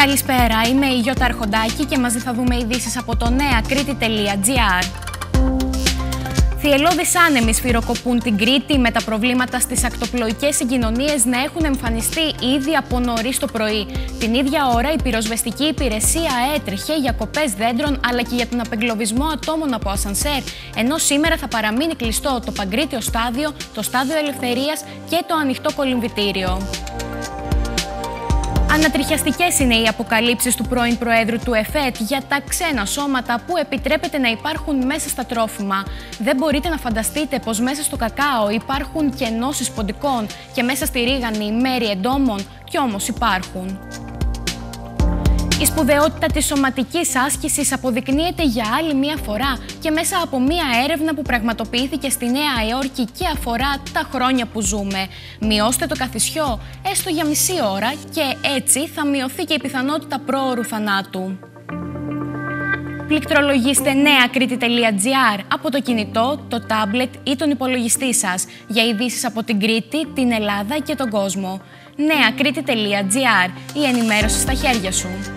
Καλησπέρα, είμαι η Γιώτα Αρχοντάκη και μαζί θα δούμε ειδήσεις από το neakriti.gr. Θυελλώδεις άνεμοι σφυροκοπούν την Κρήτη, με τα προβλήματα στις ακτοπλοϊκές συγκοινωνίες να έχουν εμφανιστεί ήδη από νωρίς το πρωί. Την ίδια ώρα η πυροσβεστική υπηρεσία έτρεχε για κοπές δέντρων αλλά και για τον απεγκλωβισμό ατόμων από ασανσέρ, ενώ σήμερα θα παραμείνει κλειστό το Παγκρίτιο στάδιο, το στάδιο Ελευθερίας και το ανοιχτό κολυμβητήριο. Ανατριχιαστικές είναι οι αποκαλύψεις του πρώην Προέδρου του ΕΦΕΤ για τα ξένα σώματα που επιτρέπεται να υπάρχουν μέσα στα τρόφιμα. Δεν μπορείτε να φανταστείτε πως μέσα στο κακάο υπάρχουν και ενώσεις ποντικών και μέσα στη ρίγανη μέρη εντόμων, κι όμως υπάρχουν. Η σπουδαιότητα της σωματικής άσκησης αποδεικνύεται για άλλη μία φορά και μέσα από μία έρευνα που πραγματοποιήθηκε στη Νέα Υόρκη και αφορά τα χρόνια που ζούμε. Μειώστε το καθισιό έστω για μισή ώρα και έτσι θα μειωθεί και η πιθανότητα πρόωρου θανάτου. Πληκτρολογήστε neakriti.gr από το κινητό, το τάμπλετ ή τον υπολογιστή σας για ειδήσεις από την Κρήτη, την Ελλάδα και τον κόσμο. neakriti.gr, η ενημέρωση στα χέρια σου.